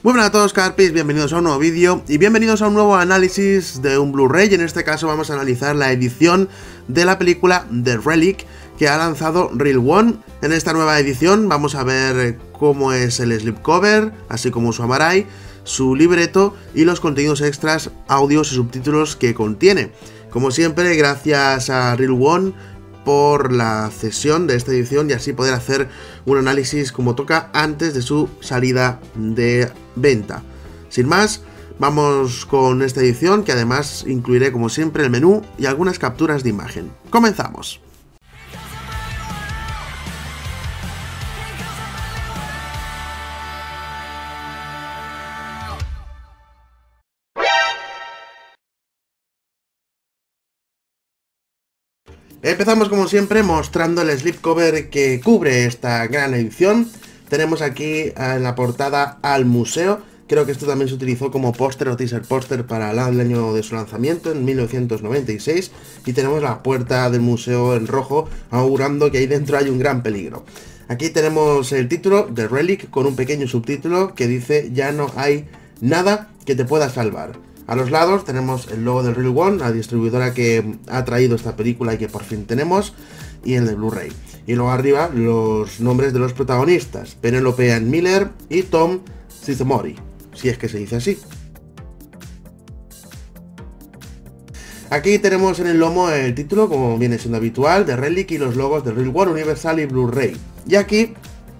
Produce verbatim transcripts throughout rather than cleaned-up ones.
Muy buenas a todos, Carpis, bienvenidos a un nuevo vídeo y bienvenidos a un nuevo análisis de un Blu-ray. En este caso vamos a analizar la edición de la película The Relic que ha lanzado Reel One. En esta nueva edición vamos a ver cómo es el slipcover, así como su amarai, su libreto y los contenidos extras, audios y subtítulos que contiene. Como siempre, gracias a Reel One por la cesión de esta edición y así poder hacer un análisis como toca antes de su salida de venta. Sin más, vamos con esta edición, que además incluiré como siempre el menú y algunas capturas de imagen. ¡Comenzamos! Empezamos como siempre mostrando el slipcover que cubre esta gran edición. Tenemos aquí en la portada al museo. Creo que esto también se utilizó como póster o teaser póster para el año de su lanzamiento en mil novecientos noventa y seis. Y tenemos la puerta del museo en rojo, augurando que ahí dentro hay un gran peligro. Aquí tenemos el título The Relic con un pequeño subtítulo que dice: ya no hay nada que te pueda salvar. A los lados tenemos el logo del Reel One, la distribuidora que ha traído esta película y que por fin tenemos, y el de Blu-ray. Y luego arriba los nombres de los protagonistas: Penelope Ann Miller y Tom Sizemore, si es que se dice así. Aquí tenemos en el lomo el título, como viene siendo habitual, de Relic, y los logos de Reel One, Universal y Blu-ray. Y aquí,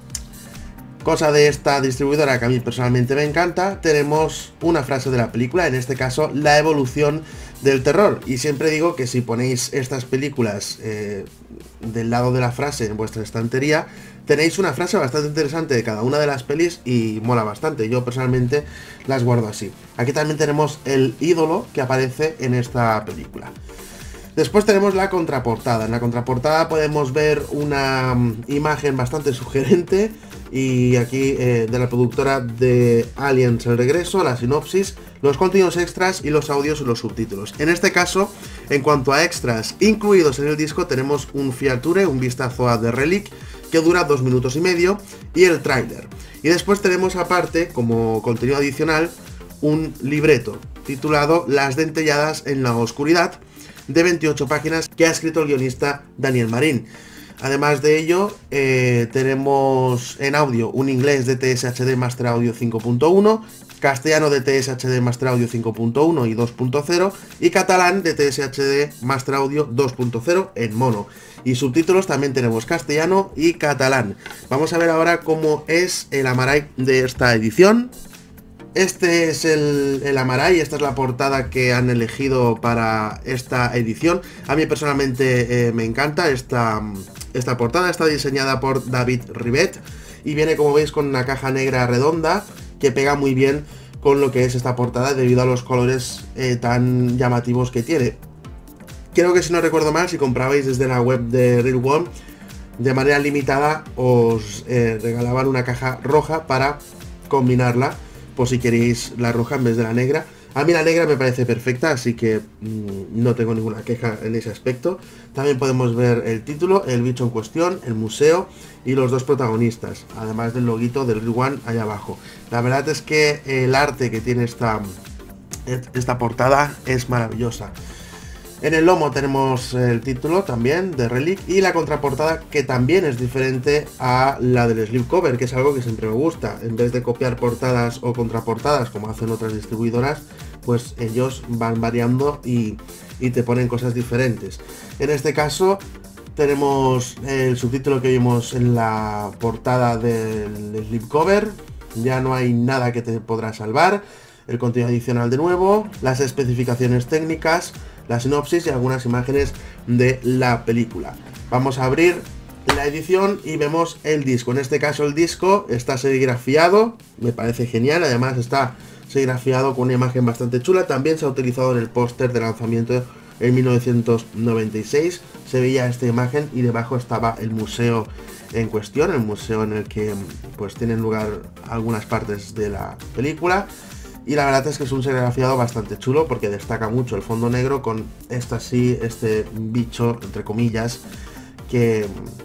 cosa de esta distribuidora que a mí personalmente me encanta, tenemos una frase de la película, en este caso la evolución del terror. Y siempre digo que si ponéis estas películas eh, del lado de la frase en vuestra estantería, tenéis una frase bastante interesante de cada una de las pelis y mola bastante. Yo personalmente las guardo así. Aquí también tenemos el ídolo que aparece en esta película. Después tenemos la contraportada. En la contraportada podemos ver una um, imagen bastante sugerente, y aquí eh, de la productora de Aliens el regreso, la sinopsis, los contenidos extras y los audios y los subtítulos. En este caso, en cuanto a extras incluidos en el disco, tenemos un feature, un vistazo a The Relic, que dura dos minutos y medio, y el tráiler. Y después tenemos aparte, como contenido adicional, un libreto titulado Las dentelladas en la oscuridad, de veintiocho páginas, que ha escrito el guionista Daniel Marín. Además de ello, eh, tenemos en audio un inglés D T S H D Master Audio cinco punto uno, castellano D T S H D Master Audio cinco punto uno y dos punto cero, y catalán D T S H D Master Audio dos punto cero en mono. Y subtítulos también tenemos castellano y catalán. Vamos a ver ahora cómo es el amarai de esta edición. Este es el, el amarai, esta es la portada que han elegido para esta edición. A mí personalmente eh, me encanta esta, esta portada, está diseñada por David Rivet y viene, como veis, con una caja negra redonda que pega muy bien con lo que es esta portada debido a los colores eh, tan llamativos que tiene. Creo que, si no recuerdo mal, si comprabais desde la web de Reel One, de manera limitada os eh, regalaban una caja roja para combinarla, por si queréis la roja en vez de la negra. A mí la negra me parece perfecta, así que mmm, no tengo ninguna queja en ese aspecto. También podemos ver el título, el bicho en cuestión, el museo y los dos protagonistas, además del loguito del Reel One allá abajo. La verdad es que el arte que tiene esta, esta portada es maravillosa. En el lomo tenemos el título también de Relic y la contraportada, que también es diferente a la del slipcover, que es algo que siempre me gusta. En vez de copiar portadas o contraportadas como hacen otras distribuidoras, pues ellos van variando y, y te ponen cosas diferentes. En este caso tenemos el subtítulo que vimos en la portada del slipcover: ya no hay nada que te podrá salvar. El contenido adicional de nuevo, las especificaciones técnicas, la sinopsis y algunas imágenes de la película. Vamos a abrir la edición y vemos el disco. En este caso el disco está serigrafiado, me parece genial. Además está serigrafiado con una imagen bastante chula. También se ha utilizado en el póster de lanzamiento en mil novecientos noventa y seis. Se veía esta imagen y debajo estaba el museo en cuestión, el museo en el que pues tienen lugar algunas partes de la película. Y la verdad es que es un serigrafiado bastante chulo, porque destaca mucho el fondo negro con esta sí, este bicho, entre comillas, que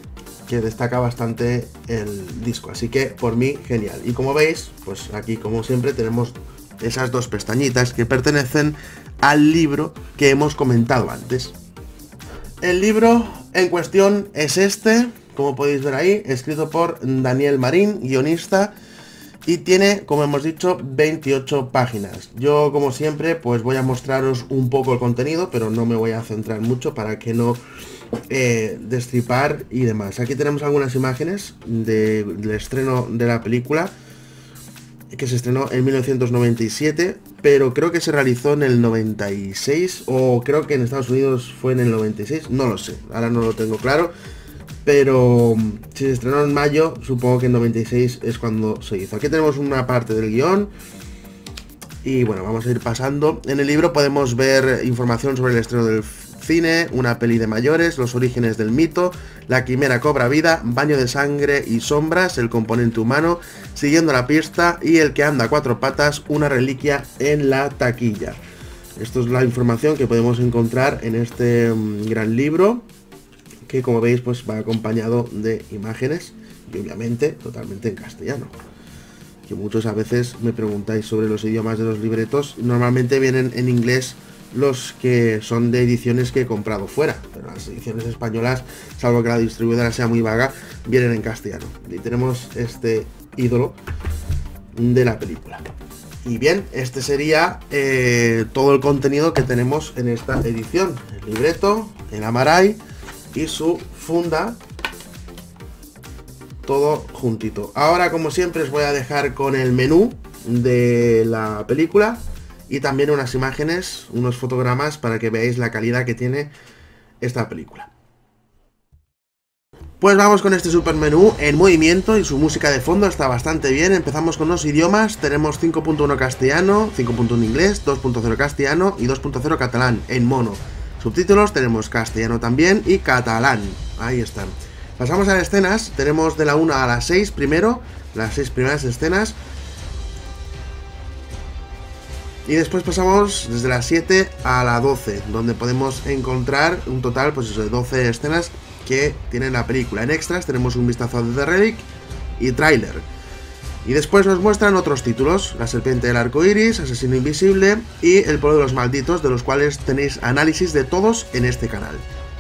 que destaca bastante el disco, así que por mí genial. Y como veis, pues aquí como siempre tenemos esas dos pestañitas que pertenecen al libro que hemos comentado antes. El libro en cuestión es este, como podéis ver ahí, escrito por Daniel Marín, guionista, y tiene, como hemos dicho, veintiocho páginas. Yo, como siempre, pues voy a mostraros un poco el contenido, pero no me voy a centrar mucho para que no eh, destripar y demás. Aquí tenemos algunas imágenes de, del estreno de la película, que se estrenó en mil novecientos noventa y siete, pero creo que se realizó en el noventa y seis, o creo que en Estados Unidos fue en el noventa y seis, no lo sé, ahora no lo tengo claro. Pero si se estrenó en mayo, supongo que en noventa y seis es cuando se hizo. Aquí tenemos una parte del guión. Y bueno, vamos a ir pasando. En el libro podemos ver información sobre el estreno del cine, una peli de mayores, los orígenes del mito, la quimera cobra vida, baño de sangre y sombras, el componente humano, siguiendo la pista y el que anda a cuatro patas, una reliquia en la taquilla. Esto es la información que podemos encontrar en este um, gran libro, que como veis pues va acompañado de imágenes y obviamente totalmente en castellano. Que muchos a veces me preguntáis sobre los idiomas de los libretos, normalmente vienen en inglés los que son de ediciones que he comprado fuera, pero las ediciones españolas, salvo que la distribuidora sea muy vaga, vienen en castellano. Y tenemos este ídolo de la película. Y bien, este sería eh, todo el contenido que tenemos en esta edición. El libreto, el Amaray y su funda, todo juntito. Ahora, como siempre, os voy a dejar con el menú de la película y también unas imágenes, unos fotogramas para que veáis la calidad que tiene esta película. Pues vamos con este super menú en movimiento y su música de fondo está bastante bien. Empezamos con los idiomas, tenemos cinco punto uno castellano, cinco punto uno inglés, dos punto cero castellano y dos punto cero catalán en mono. Subtítulos tenemos castellano también y catalán. Ahí están. Pasamos a las escenas. Tenemos de la una a la seis primero. Las seis primeras escenas. Y después pasamos desde las siete a la doce. Donde podemos encontrar un total pues eso, de doce escenas que tiene la película. En extras tenemos un vistazo de The Relic y tráiler. Y después nos muestran otros títulos, La serpiente del arco iris, Asesino invisible y El pueblo de los malditos, de los cuales tenéis análisis de todos en este canal.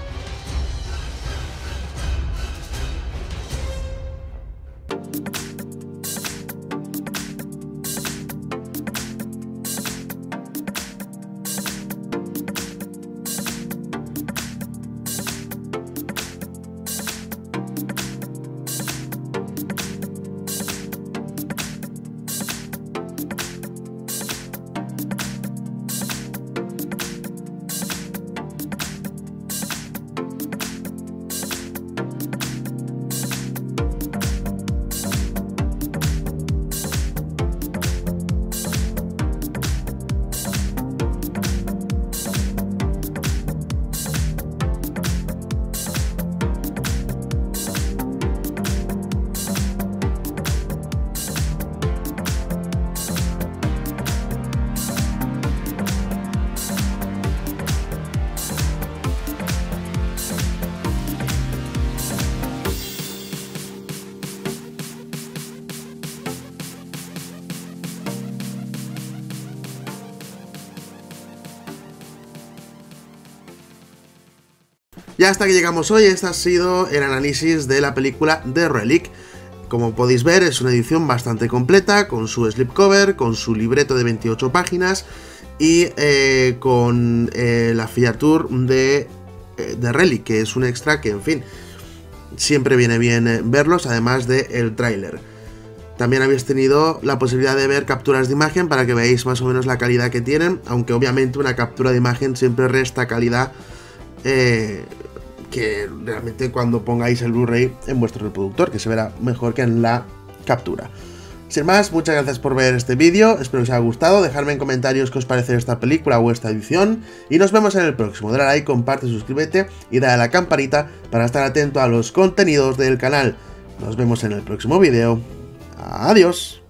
Ya hasta que llegamos hoy, este ha sido el análisis de la película The Relic. Como podéis ver, es una edición bastante completa, con su slipcover, con su libreto de veintiocho páginas y eh, con eh, la feature de eh, The Relic, que es un extra que, en fin, siempre viene bien eh, verlos, además del tráiler. También habéis tenido la posibilidad de ver capturas de imagen para que veáis más o menos la calidad que tienen, aunque obviamente una captura de imagen siempre resta calidad eh, que realmente cuando pongáis el Blu-ray en vuestro reproductor, que se verá mejor que en la captura. Sin más, muchas gracias por ver este vídeo, espero que os haya gustado, dejadme en comentarios qué os parece esta película o esta edición, y nos vemos en el próximo. Dale a like, comparte, suscríbete y dale a la campanita para estar atento a los contenidos del canal. Nos vemos en el próximo vídeo. Adiós.